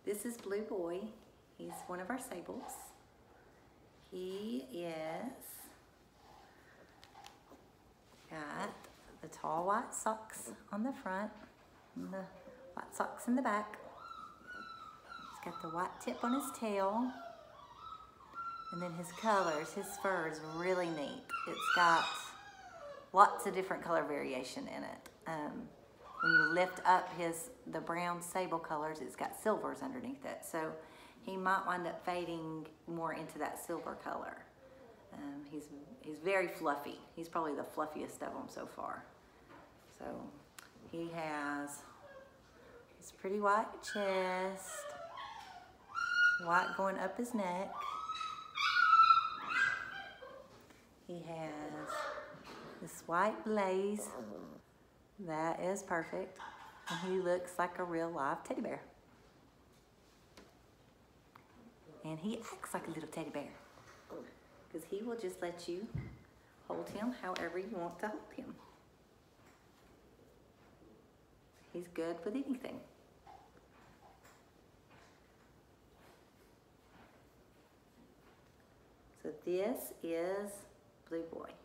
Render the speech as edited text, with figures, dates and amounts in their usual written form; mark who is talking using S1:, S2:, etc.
S1: This is Blue Boy. He's one of our sables. He is got the tall white socks on the front and the white socks in the back. He's got the white tip on his tail. And then his colors, his fur is really neat. It's got lots of different color variation in it. When you lift up the brown sable colors, it's got silvers underneath it. So he might wind up fading more into that silver color. He's very fluffy. He's probably the fluffiest of them so far. So he has his pretty white chest, white going up his neck. He has this white blaze. That is perfect. And he looks like a real live teddy bear. And he acts like a little teddy bear, because he will just let you hold him however you want to hold him. He's good with anything. So this is Blue Boy.